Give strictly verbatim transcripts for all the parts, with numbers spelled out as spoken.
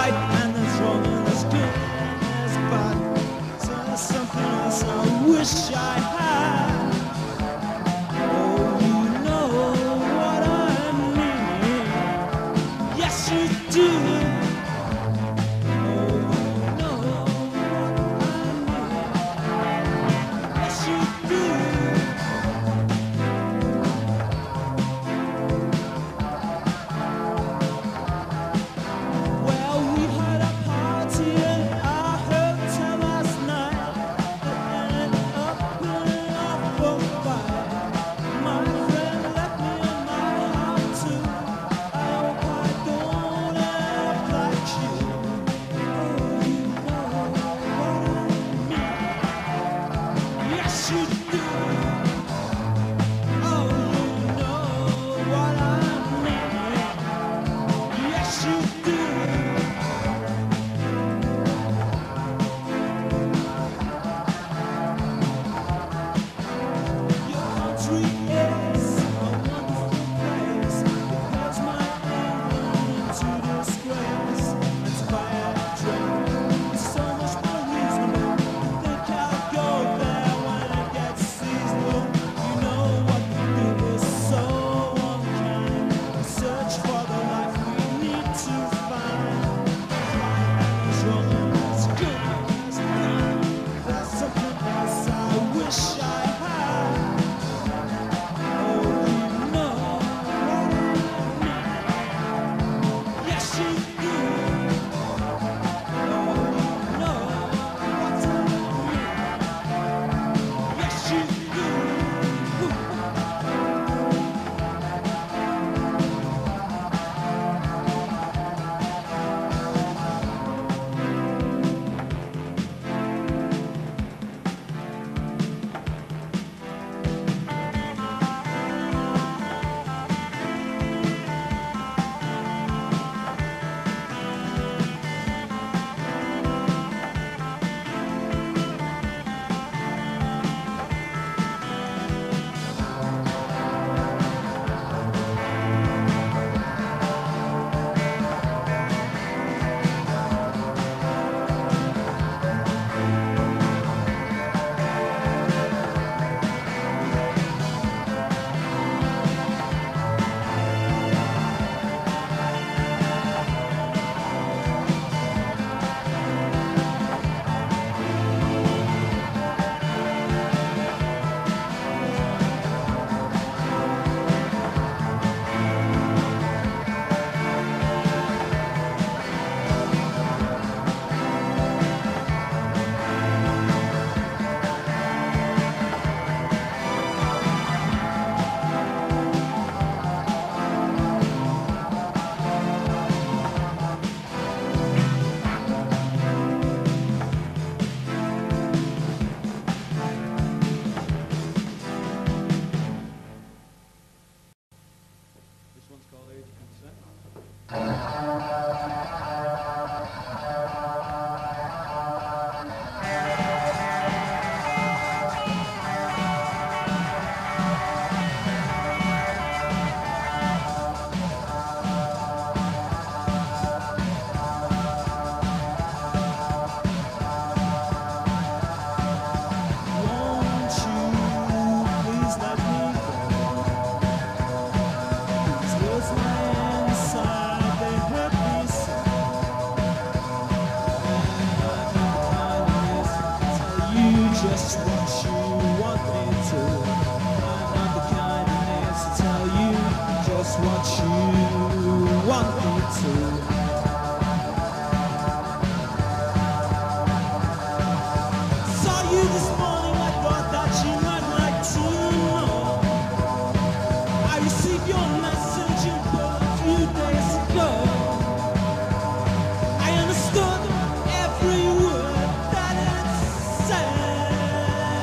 right and there's wrong and there's good and there's bad. So there's something else I wish I had. Oh, you know what I mean. Yes, you do. Oh, you know what I mean. Yes, you do. Just what you want me to. I'm not the kind of man to tell you just what you want me to. Saw you this morning, I thought that you might like to know. I received your message you put a few days ago. I understood every word that it said.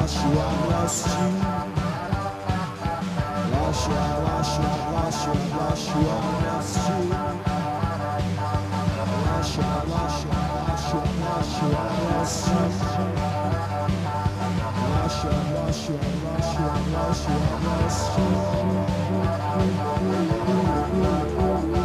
lost you, I've lost you. Lost you, I've lost you, I've lost you, I've lost you, I've lost you. Lost you, I've lost you, I've lost you, I've lost you, I've lost you. Lost you, I've lost you, I've lost you, I've lost you, I've lost you.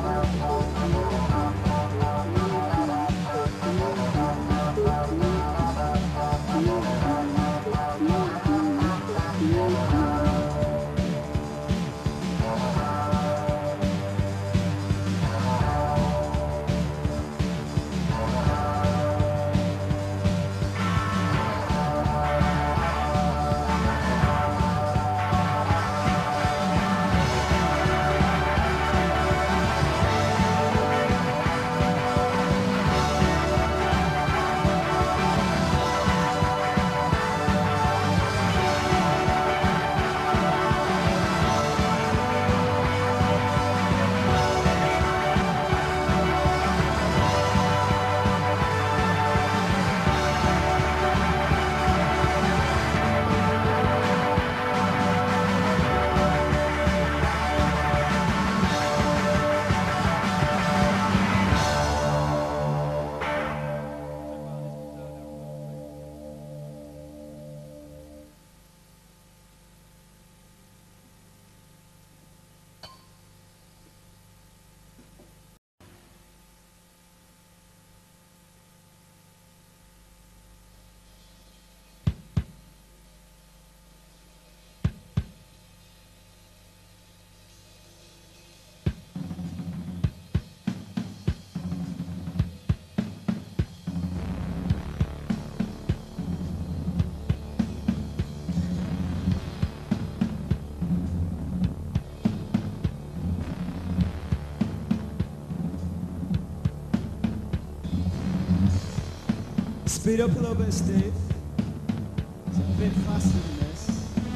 Speed up a little bit, Steve. It's a bit faster than this.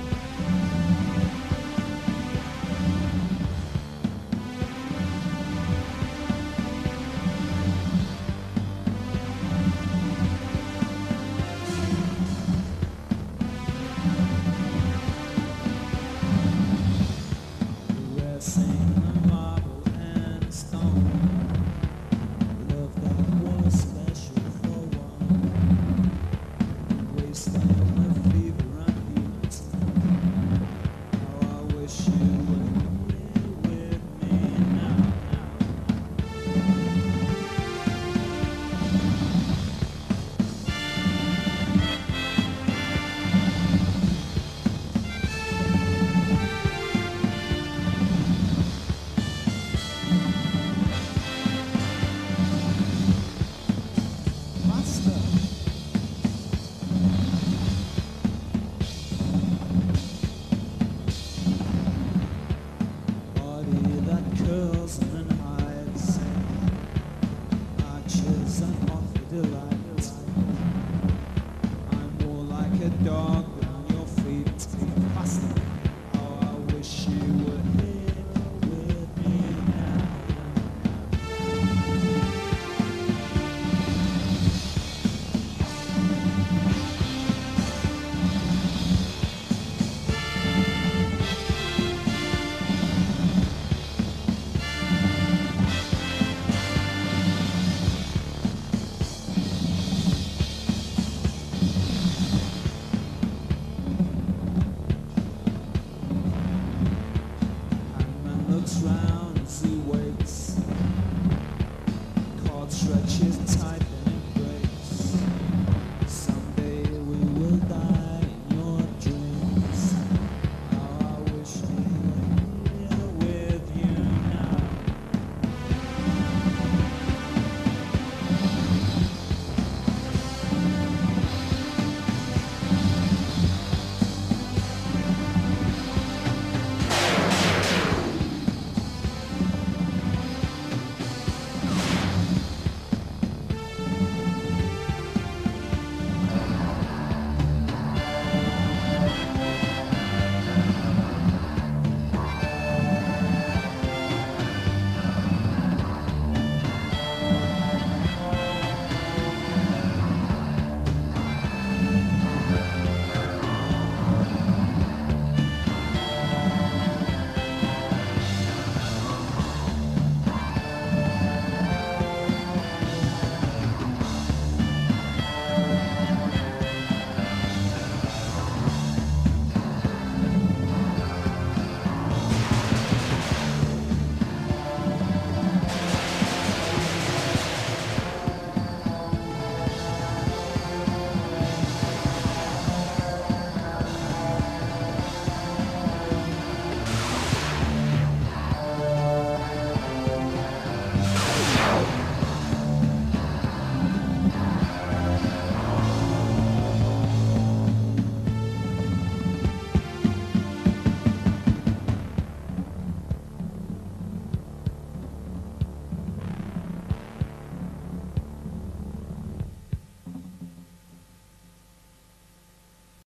We're singing marble and stone. Love that was special for one. Wasting the fever and heat. How I wish you were here with me now. Master. Body that curls and then hides, arches and off the delight. I'm more like a dog on your feet, faster. How I wish you were here with me now. Hangman looks round as he waits. Cord stretches tight.